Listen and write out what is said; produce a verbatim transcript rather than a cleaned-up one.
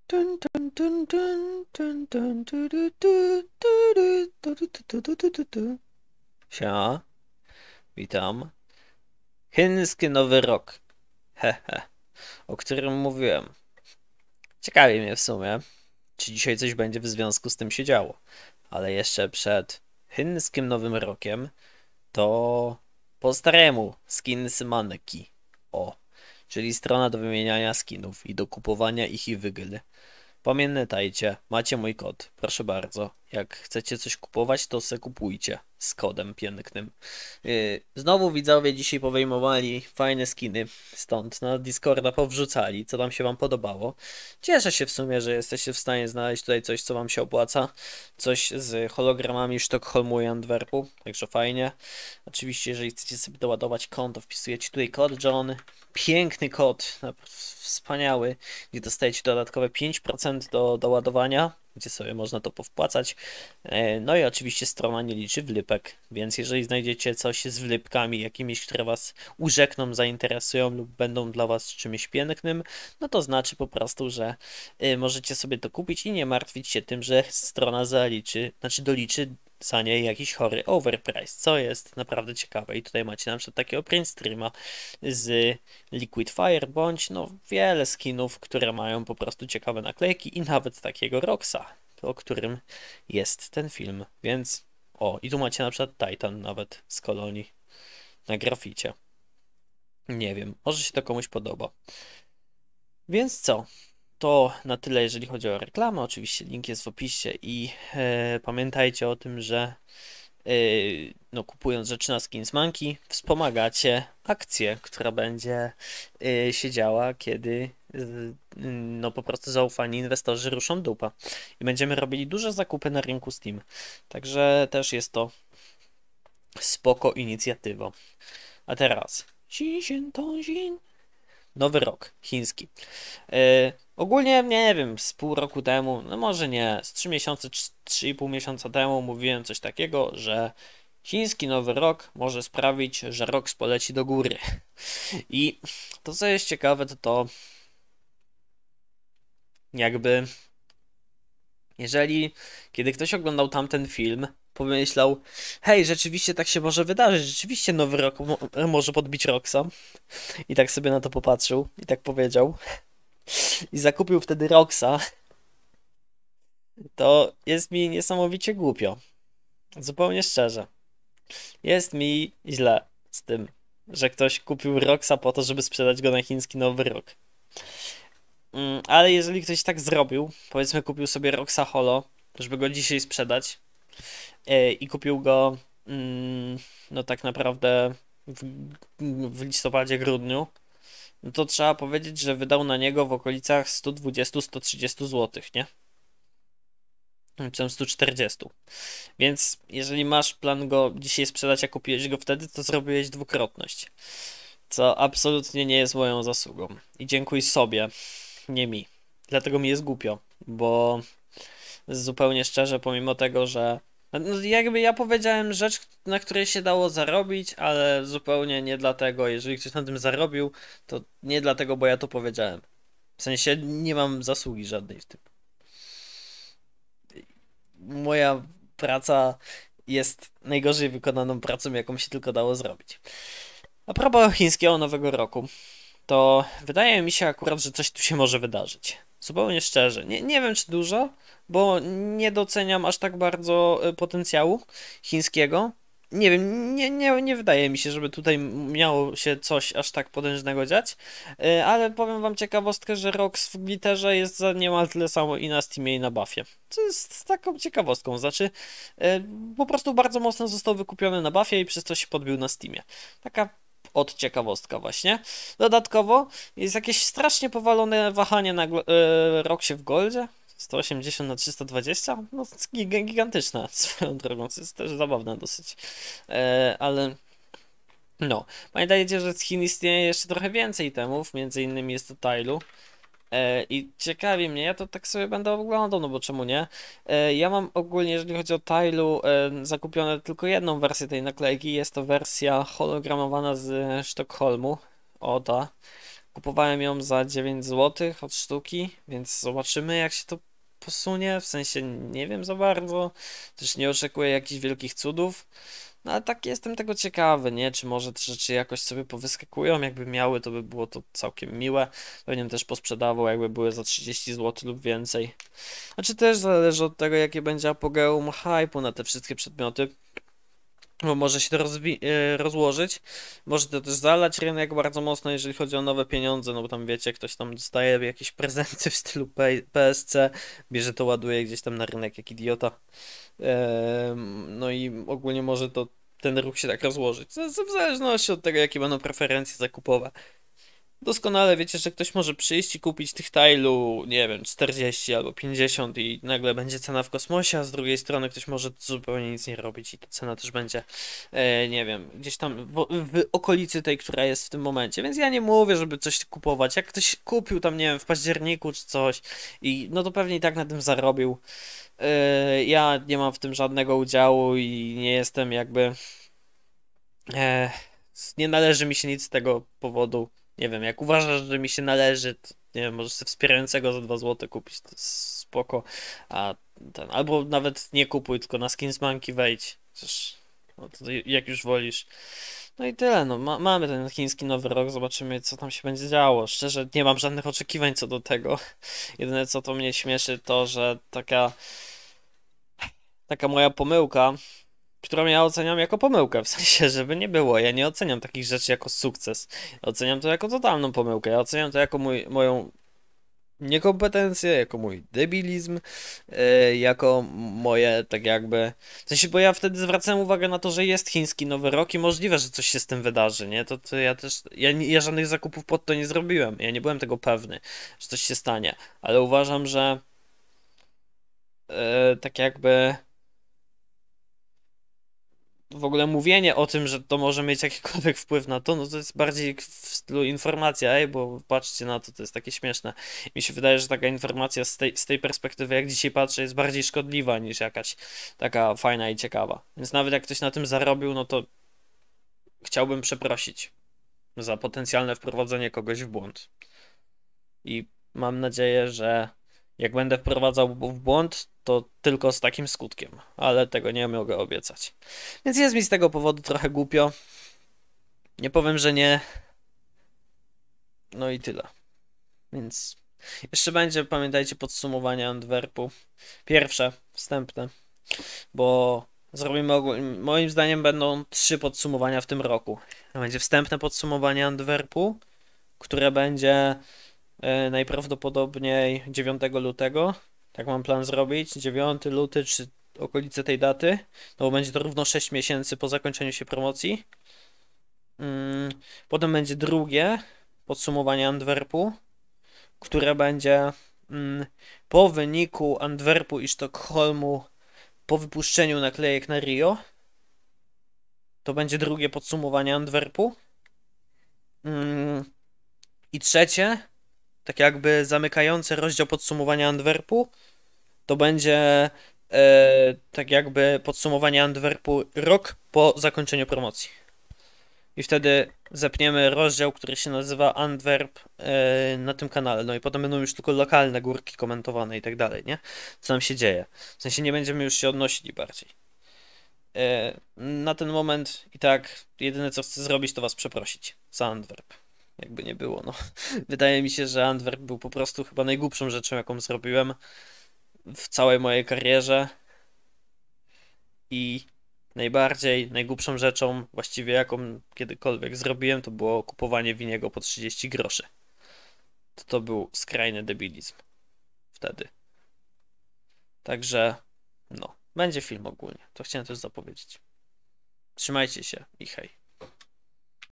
Tun, tun, tun, tun, tun, tun, tu, tu, tu, tu, tu, tu, tu, tu, tu, tu, tu. Siema, witam. Chiński Nowy Rok, hehe, o którym mówiłem. Ciekawi mnie w sumie, czy dzisiaj coś będzie w związku z tym się działo. Ale jeszcze przed chińskim Nowym Rokiem to po staremu skins Maneki. O, czyli strona do wymieniania skinów i do kupowania ich i wygl. Pamiętajcie, macie mój kod, proszę bardzo. Jak chcecie coś kupować, to se kupujcie z kodem pięknym. Yy, znowu widzowie dzisiaj powyjmowali fajne skiny, stąd na Discorda powrzucali, co tam się wam podobało. Cieszę się w sumie, że jesteście w stanie znaleźć tutaj coś, co wam się opłaca. Coś z hologramami Sztokholmu i Antwerpu, także fajnie. Oczywiście, jeżeli chcecie sobie doładować konto, wpisujecie tutaj kod John. Piękny kod, wspaniały, gdzie dostajecie dodatkowe pięć procent do doładowania, gdzie sobie można to powpłacać. No i oczywiście strona nie liczy wlepek, więc jeżeli znajdziecie coś z wlepkami jakimiś, które was urzekną, zainteresują lub będą dla was czymś pięknym, no to znaczy po prostu, że możecie sobie to kupić i nie martwić się tym, że strona zaliczy, znaczy doliczy za niej jakiś chory overprice, co jest naprawdę ciekawe. I tutaj macie na przykład takiego print streama z Liquid Fire, bądź no wiele skinów, które mają po prostu ciekawe naklejki i nawet takiego Roxa, o którym jest ten film. Więc o, i tu macie na przykład Titan nawet z kolonii na graficie. Nie wiem, może się to komuś podoba. Więc co? To na tyle, jeżeli chodzi o reklamę. Oczywiście link jest w opisie i e, pamiętajcie o tym, że e, no, kupując rzeczy na Skinsmanki wspomagacie akcję, która będzie e, się działa, kiedy e, no po prostu zaufani inwestorzy ruszą dupa. I będziemy robili duże zakupy na rynku Steam. Także też jest to spoko inicjatywa. A teraz Xi Jinping. Nowy rok chiński. Yy, ogólnie nie wiem, z pół roku temu, no może nie, z trzy miesiące, trzy i pół miesiąca temu mówiłem coś takiego, że chiński nowy rok może sprawić, że rok poleci do góry. I to, co jest ciekawe, to to, jakby, jeżeli, kiedy ktoś oglądał tamten film, pomyślał, hej, rzeczywiście tak się może wydarzyć, rzeczywiście nowy rok mo może podbić Roxa. I tak sobie na to popatrzył i tak powiedział. I zakupił wtedy Roxa, to jest mi niesamowicie głupio. Zupełnie szczerze. Jest mi źle z tym, że ktoś kupił Roxa po to, żeby sprzedać go na chiński Nowy Rok. Mm, ale jeżeli ktoś tak zrobił, powiedzmy kupił sobie Roxa Holo, żeby go dzisiaj sprzedać yy, i kupił go yy, no tak naprawdę w, w listopadzie, grudniu, no to trzeba powiedzieć, że wydał na niego w okolicach sto dwadzieścia do stu trzydziestu złotych, nie? Czy stu czterdziestu. Więc jeżeli masz plan go dzisiaj sprzedać, a kupiłeś go wtedy, to zrobiłeś dwukrotność. Co absolutnie nie jest moją zasługą. I dziękuj sobie, nie mi. Dlatego mi jest głupio, bo zupełnie szczerze, pomimo tego, że no jakby ja powiedziałem rzecz, na której się dało zarobić, ale zupełnie nie dlatego, jeżeli ktoś na tym zarobił, to nie dlatego, bo ja to powiedziałem. W sensie nie mam zasługi żadnej w tym. Moja praca jest najgorzej wykonaną pracą, jaką się tylko dało zrobić. A propos chińskiego Nowego Roku, to wydaje mi się akurat, że coś tu się może wydarzyć. Zupełnie szczerze. Nie, nie wiem, czy dużo, bo nie doceniam aż tak bardzo potencjału chińskiego. Nie wiem, nie, nie, nie wydaje mi się, żeby tutaj miało się coś aż tak potężnego dziać, ale powiem wam ciekawostkę, że Rox w Glitterze jest za niemal tyle samo i na Steamie i na Buffie. Co jest taką ciekawostką, znaczy po prostu bardzo mocno został wykupiony na Buffie i przez to się podbił na Steamie. Taka od ciekawostka właśnie. Dodatkowo jest jakieś strasznie powalone wahanie na yy, Roxie w Goldzie. sto osiemdziesiąt na trzysta dwadzieścia? No gigantyczne swoją drogą, co jest też zabawne dosyć. E, ale no, pamiętajcie, że z Chin istnieje jeszcze trochę więcej temów, między innymi jest to Tailu. E, I ciekawi mnie, ja to tak sobie będę oglądał, no bo czemu nie? E, ja mam ogólnie, jeżeli chodzi o Tailu, e, zakupione tylko jedną wersję tej naklejki. Jest to wersja hologramowana z Sztokholmu. O ta. Kupowałem ją za dziewięć złotych od sztuki, więc zobaczymy jak się to posunie. W sensie nie wiem za bardzo. Też nie oczekuję jakichś wielkich cudów. No ale tak jestem tego ciekawy, nie? Czy może te rzeczy jakoś sobie powyskakują? Jakby miały, to by było to całkiem miłe. Pewnie bym też posprzedawał, jakby były za trzydzieści złotych lub więcej. Znaczy też zależy od tego, jakie będzie apogeum hype'u na te wszystkie przedmioty. Bo może się to rozwi- e, rozłożyć. Może to też zalać rynek bardzo mocno, jeżeli chodzi o nowe pieniądze, no bo tam wiecie, ktoś tam dostaje jakieś prezenty w stylu P- PSC, bierze to, ładuje gdzieś tam na rynek jak idiota. Em, no i ogólnie może to ten ruch się tak rozłożyć. Z- z- W zależności od tego, jakie będą preferencje zakupowe. Doskonale wiecie, że ktoś może przyjść i kupić tych tilu, nie wiem, czterdzieści albo pięćdziesiąt i nagle będzie cena w kosmosie, a z drugiej strony ktoś może zupełnie nic nie robić i ta cena też będzie, e, nie wiem, gdzieś tam w, w okolicy tej, która jest w tym momencie. Więc ja nie mówię, żeby coś kupować. Jak ktoś kupił tam, nie wiem, w październiku czy coś i no to pewnie i tak na tym zarobił. E, ja nie mam w tym żadnego udziału i nie jestem jakby... E, nie należy mi się nic z tego powodu. Nie wiem, jak uważasz, że mi się należy, to nie wiem, możesz sobie wspierającego za dwa złote kupić, to jest spoko. A ten, albo nawet nie kupuj, tylko na Skinsmanki wejdź. Chociaż, no to jak już wolisz. No i tyle, no ma, mamy ten chiński nowy rok, zobaczymy co tam się będzie działo. Szczerze, nie mam żadnych oczekiwań co do tego. Jedyne co to mnie śmieszy, to że taka taka moja pomyłka, którą ja oceniam jako pomyłkę, w sensie, żeby nie było. Ja nie oceniam takich rzeczy jako sukces. Oceniam to jako totalną pomyłkę. Ja oceniam to jako mój, moją niekompetencję, jako mój debilizm, yy, jako moje tak jakby... W sensie, bo ja wtedy zwracałem uwagę na to, że jest chiński Nowy Rok i możliwe, że coś się z tym wydarzy, nie? To, to ja też... Ja, nie- ja żadnych zakupów pod to nie zrobiłem. Ja nie byłem tego pewny, że coś się stanie. Ale uważam, że yy, tak jakby w ogóle mówienie o tym, że to może mieć jakikolwiek wpływ na to, no to jest bardziej w stylu informacja, ej, bo patrzcie na to, to jest takie śmieszne. Mi się wydaje, że taka informacja z tej, z tej perspektywy, jak dzisiaj patrzę, jest bardziej szkodliwa niż jakaś taka fajna i ciekawa. Więc nawet jak ktoś na tym zarobił, no to chciałbym przeprosić za potencjalne wprowadzenie kogoś w błąd. I mam nadzieję, że jak będę wprowadzał w błąd, to tylko z takim skutkiem, ale tego nie mogę obiecać. Więc jest mi z tego powodu trochę głupio. Nie powiem, że nie. No i tyle. Więc jeszcze będzie, pamiętajcie, podsumowanie Antwerpu. Pierwsze, wstępne, bo zrobimy ogólnie, moim zdaniem będą trzy podsumowania w tym roku. Będzie wstępne podsumowanie Antwerpu, które będzie e, najprawdopodobniej dziewiątego lutego. Tak mam plan zrobić. dziewiąty luty czy okolice tej daty. No bo będzie to równo sześć miesięcy po zakończeniu się promocji. Mm, Potem będzie drugie podsumowanie Antwerpu, które będzie mm, po wyniku Antwerpu i Sztokholmu po wypuszczeniu naklejek na Rio. To będzie drugie podsumowanie Antwerpu. Mm, I trzecie, tak jakby zamykające rozdział podsumowania Antwerpu, to będzie e, tak jakby podsumowanie Antwerpu rok po zakończeniu promocji. I wtedy zepniemy rozdział, który się nazywa Antwerp e, na tym kanale. No i potem będą już tylko lokalne górki komentowane i tak dalej, nie? Co nam się dzieje. W sensie nie będziemy już się odnosili bardziej. E, na ten moment i tak jedyne co chcę zrobić to was przeprosić za Antwerp. Jakby nie było, no. Wydaje mi się, że Antwerp był po prostu chyba najgłupszą rzeczą, jaką zrobiłem w całej mojej karierze. I najbardziej, najgłupszą rzeczą właściwie jaką kiedykolwiek zrobiłem, to było kupowanie winiego po trzydzieści groszy. To, to był skrajny debilizm wtedy. Także, no, będzie film ogólnie. To chciałem też zapowiedzieć. Trzymajcie się i hej.